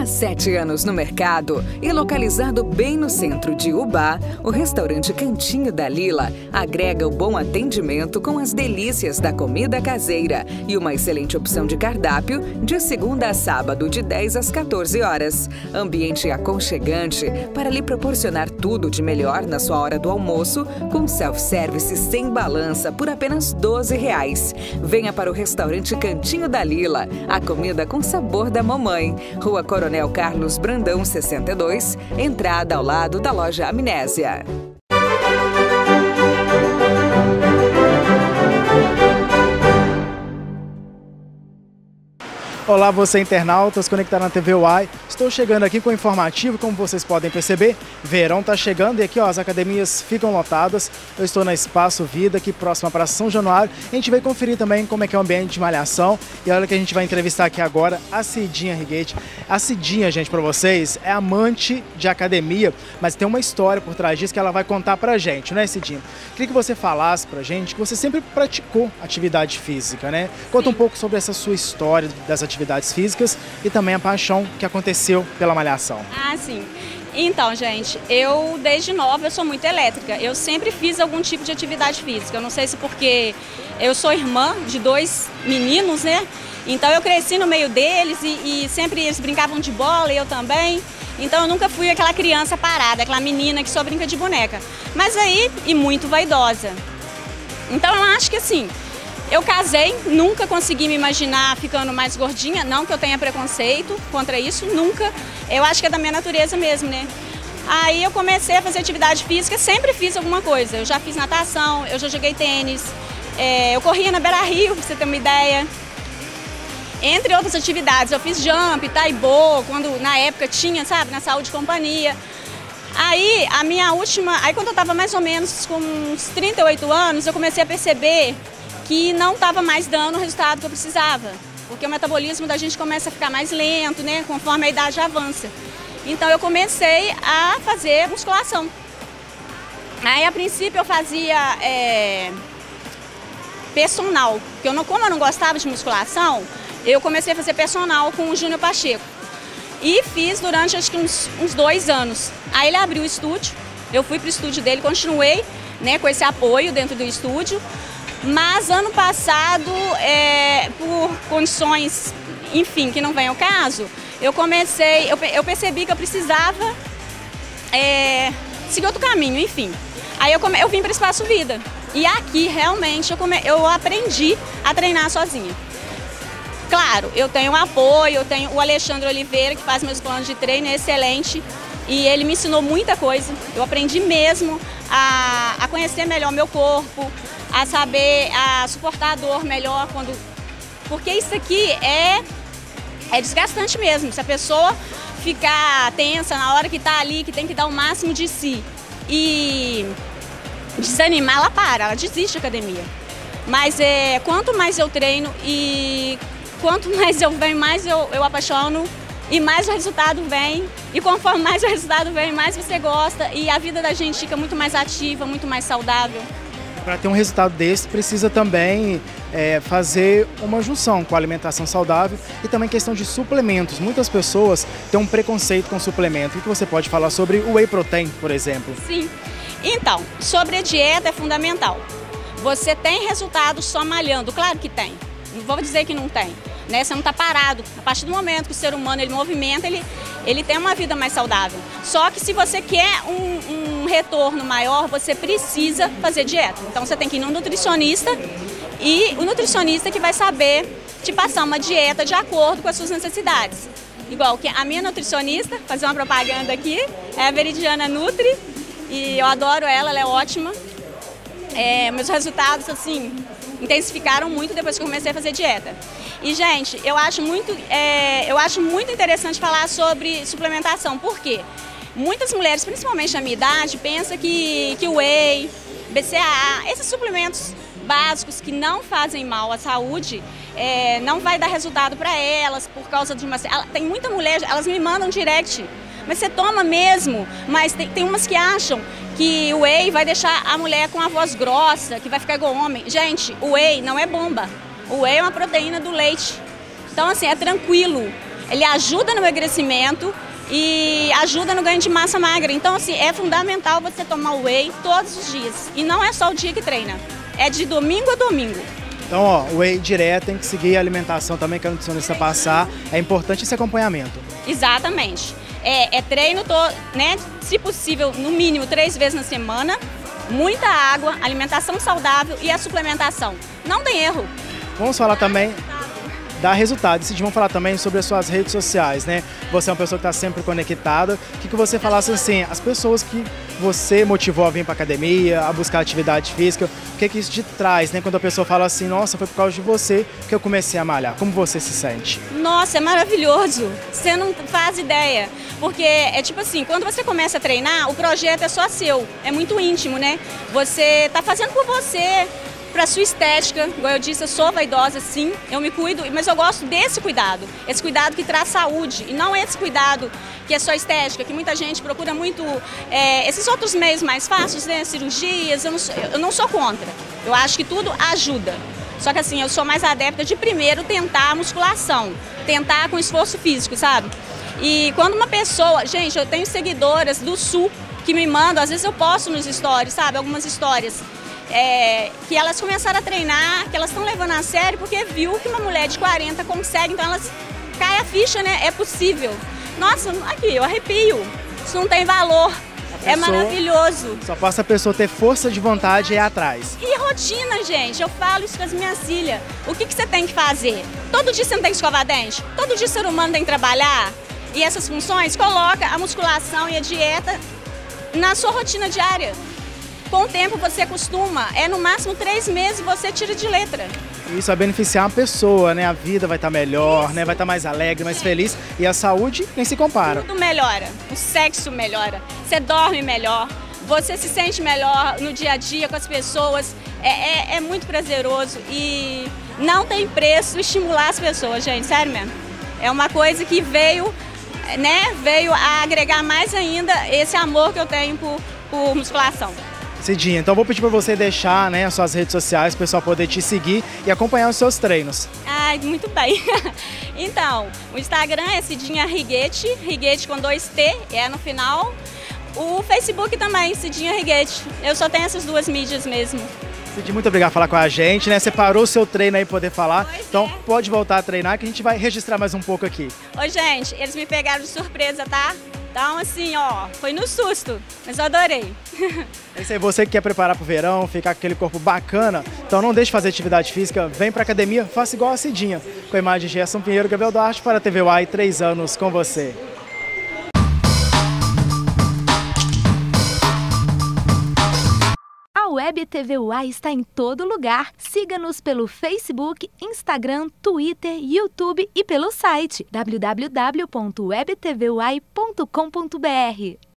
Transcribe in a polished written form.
Há 7 anos no mercado e localizado bem no centro de Ubá, o restaurante Cantinho da Lila agrega o bom atendimento com as delícias da comida caseira e uma excelente opção de cardápio de segunda a sábado de 10 às 14 horas. Ambiente aconchegante para lhe proporcionar tudo de melhor na sua hora do almoço, com self-service sem balança por apenas R$12. Venha para o restaurante Cantinho da Lila, a comida com sabor da mamãe. Rua Coronel Carlos Brandão, 62, entrada ao lado da loja Amnésia. Olá, você internautas, conectado na TV UAI. Estou chegando aqui com o informativo, como vocês podem perceber, verão está chegando e aqui ó, as academias ficam lotadas. Eu estou na Espaço Vida, aqui próxima para São Januário. A gente vai conferir também como é que é o ambiente de malhação. E olha que a gente vai entrevistar aqui agora a Cidinha Righetti. A Cidinha, gente, para vocês, é amante de academia, mas tem uma história por trás disso que ela vai contar pra gente, né, Cidinha? Queria que você falasse pra gente que você sempre praticou atividade física, né? Conta um pouco sobre essa sua história das atividades físicas e também a paixão que aconteceu pela malhação. Ah, sim. Então, gente, eu desde nova eu sou muito elétrica. Eu sempre fiz algum tipo de atividade física. Eu não sei se porque eu sou irmã de 2 meninos, né? Então eu cresci no meio deles e sempre eles brincavam de bola e eu também. Então eu nunca fui aquela criança parada, aquela menina que só brinca de boneca. Mas aí, e muito vaidosa. Então eu acho que assim, eu casei, nunca consegui me imaginar ficando mais gordinha, não que eu tenha preconceito contra isso, nunca. Eu acho que é da minha natureza mesmo, né? Aí eu comecei a fazer atividade física, sempre fiz alguma coisa. Eu já fiz natação, eu já joguei tênis, eu corria na Beira-Rio, pra você ter uma ideia. Entre outras atividades, eu fiz jump, taibô, quando na época tinha, sabe, na Saúde e Companhia. Aí a minha última, aí quando eu tava mais ou menos com uns 38 anos, eu comecei a perceber que não estava mais dando o resultado que eu precisava, porque o metabolismo da gente começa a ficar mais lento, né, conforme a idade avança. Então eu comecei a fazer musculação. Aí a princípio eu fazia personal, porque como eu não gostava de musculação, eu comecei a fazer personal com o Júnior Pacheco. E fiz durante acho que uns 2 anos. Aí ele abriu o estúdio, eu fui para o estúdio dele, continuei, né, com esse apoio dentro do estúdio. Mas ano passado, por condições, enfim, que não vem ao caso, eu percebi que eu precisava seguir outro caminho, enfim. Aí eu vim para o Espaço Vida. E aqui, realmente, eu aprendi a treinar sozinha. Claro, eu tenho apoio, eu tenho o Alexandre Oliveira, que faz meus planos de treino, é excelente. E ele me ensinou muita coisa. Eu aprendi mesmo a conhecer melhor meu corpo, a saber suportar a dor melhor, porque isso aqui é desgastante mesmo. Se a pessoa ficar tensa na hora que está ali, que tem que dar o máximo de si e desanimar, ela desiste da academia. Mas quanto mais eu treino e quanto mais eu venho, mais eu apaixono e mais o resultado vem. E conforme mais o resultado vem, mais você gosta e a vida da gente fica muito mais ativa, muito mais saudável. Para ter um resultado desse, precisa também fazer uma junção com a alimentação saudável e também questão de suplementos. Muitas pessoas têm um preconceito com suplemento. O que você pode falar sobre o Whey Protein, por exemplo? Sim. Então, sobre a dieta é fundamental. Você tem resultado só malhando? Claro que tem. Não vou dizer que não tem. Né? Você não está parado. A partir do momento que o ser humano ele movimenta, ele tem uma vida mais saudável. Só que se você quer um retorno maior, você precisa fazer dieta. Então você tem que ir num nutricionista e o nutricionista que vai saber te passar uma dieta de acordo com as suas necessidades. Igual que a minha nutricionista, fazer uma propaganda aqui, é a Veridiana Nutri e eu adoro ela é ótima. Meus resultados assim intensificaram muito depois que eu comecei a fazer dieta. E, gente, eu acho muito interessante falar sobre suplementação. Por quê? Muitas mulheres, principalmente na minha idade, pensam que o Whey, BCAA, esses suplementos básicos que não fazem mal à saúde, não vai dar resultado para elas por causa de uma... Tem muita mulher, elas me mandam direct, mas você toma mesmo, mas tem umas que acham que o Whey vai deixar a mulher com a voz grossa, que vai ficar igual homem. Gente, o Whey não é bomba. O Whey é uma proteína do leite. Então, assim, é tranquilo. ele ajuda no emagrecimento e ajuda no ganho de massa magra. Então, assim, é fundamental você tomar o whey todos os dias. E não é só o dia que treina, é de domingo a domingo. Então, ó, o whey direto, tem que seguir a alimentação também, que a nutricionista passar. É importante esse acompanhamento. Exatamente. Treino, né, se possível, no mínimo 3 vezes na semana. Muita água, alimentação saudável e a suplementação. Não tem erro. Vamos falar também dá resultado. E vamos falar também sobre as suas redes sociais, né? Você é uma pessoa que está sempre conectada. O que você falasse assim, as pessoas que você motivou a vir para a academia, a buscar atividade física, o que isso te traz, né? Quando a pessoa fala assim, nossa, foi por causa de você que eu comecei a malhar. Como você se sente? Nossa, é maravilhoso. Você não faz ideia. Porque é tipo assim, quando você começa a treinar, o projeto é só seu. É muito íntimo, né? Você tá fazendo por você, para sua estética. Igual eu disse, eu sou vaidosa, sim, eu me cuido, mas eu gosto desse cuidado. Esse cuidado que traz saúde e não esse cuidado que é só estética, que muita gente procura muito esses outros meios mais fáceis, né? Cirurgias, eu não sou contra. Eu acho que tudo ajuda. Só que assim, eu sou mais adepta de primeiro tentar a musculação, tentar com esforço físico, sabe? E quando uma pessoa, gente, eu tenho seguidoras do Sul que me mandam, às vezes eu posto nos stories, sabe? Algumas histórias. Que elas começaram a treinar, que elas estão levando a sério porque viu que uma mulher de 40 consegue, então elas caem a ficha, né? É possível. Nossa, aqui, eu arrepio. Isso não tem valor. É maravilhoso. Só basta a pessoa ter força de vontade e ir atrás. E rotina, gente. Eu falo isso com as minhas filhas. O que você tem que fazer? Todo dia você não tem que escovar dente? Todo dia o ser humano tem que trabalhar? E essas funções, coloca a musculação e a dieta na sua rotina diária. Com o tempo você acostuma, no máximo 3 meses você tira de letra. Isso vai beneficiar a pessoa, né? A vida vai estar melhor, né? Vai estar mais alegre, mais feliz. E a saúde nem se compara. Tudo melhora, o sexo melhora, você dorme melhor, você se sente melhor no dia a dia com as pessoas. É muito prazeroso e não tem preço estimular as pessoas, gente, sério mesmo. É uma coisa que veio a agregar mais ainda esse amor que eu tenho por musculação. Cidinha, então vou pedir para você deixar, né, as suas redes sociais, para o pessoal poder te seguir e acompanhar os seus treinos. Ai, muito bem. Então, o Instagram é Cidinha Righetti, Righetti com 2T, no final. O Facebook também, Cidinha Righetti. Eu só tenho essas 2 mídias mesmo. Cidinha, muito obrigado por falar com a gente, né? Você parou o seu treino aí para poder falar, então pode voltar a treinar que a gente vai registrar mais um pouco aqui. Ô, gente, eles me pegaram de surpresa, tá? Então, assim, ó, foi no susto, mas eu adorei. É isso aí, você que quer preparar pro verão, ficar com aquele corpo bacana, então não deixe de fazer atividade física, vem pra academia, faça igual a Cidinha. Com a imagem de Gerson Pinheiro, Gabriel Duarte para a TV Uai, 3 anos com você. A Web TV Uai está em todo lugar. Siga-nos pelo Facebook, Instagram, Twitter, YouTube e pelo site www.webtvuai.com.br.